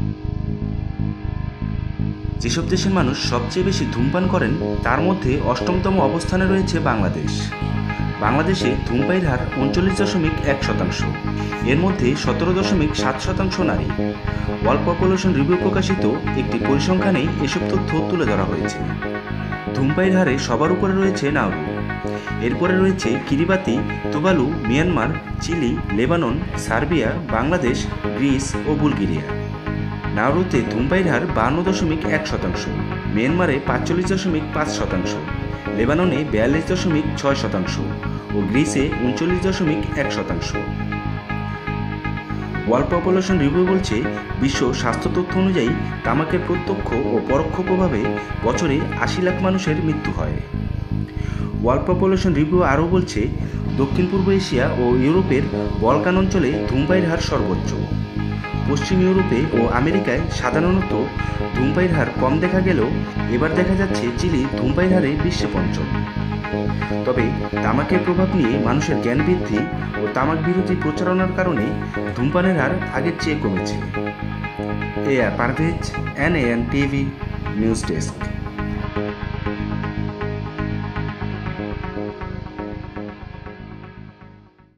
যেসব দেশের মানুষ সবচেয়ে বেশি ধূমপান করেন তার মধ্যে অষ্টমতম অবস্থানে রয়েছে বাংলাদেশ। বাংলাদেশে ধূমপায়ীর হার 39.1%, এর মধ্যে 17.7% নারী। ওয়ার্ল্ড পপুলেশন রিভিউ প্রকাশিত একটি পরিসংখ্যানে এসব তথ্য তুলে ধরা হয়েছে। ধূমপায়ীর হারে সবার উপরে রয়েছে নাউরু, এরপরে রয়েছে Kiribati, Tuvalu, Myanmar, Chile, Lebanon, Serbia, Bangladesh, Greece ও বুলগেরিয়া। নাউরুতে ধূমপায়ীর হার 52.1%, মিয়ানমারে 45.5%, লেবাননে 42.6% ও গ্রিসে 39.1%। ওয়ার্ল্ড পপুলেশন রিভিউ বলছে, বিশ্ব স্বাস্থ্য তথ্য অনুযায়ী তামাকের প্রত্যক্ষ ও পরোক্ষ প্রভাবে বছরে 80 লাখ মানুষের মৃত্যু হয়। ওয়ার্ল্ড পপুলেশন রিভিউ আরও বলছে, দক্ষিণ পূর্ব এশিয়া ও ইউরোপের বলকান অঞ্চলে ধূমপায়ীর হার সর্বোচ্চ। পশ্চিম ইউরোপে ও আমেরিকায় সাধারণত ধূমপায়ীর হার কম দেখা গেলেও এবার দেখা যাচ্ছে চিলি ধূমপায়ীর হারে বিশ্বে পঞ্চম। তবে তামাকের প্রভাব নিয়ে মানুষের জ্ঞান বৃদ্ধি ও তামাক বিরোধী প্রচারণার কারণে ধূমপানের হার আগের চেয়ে কমেছে। Parvez, NAN TV news desk.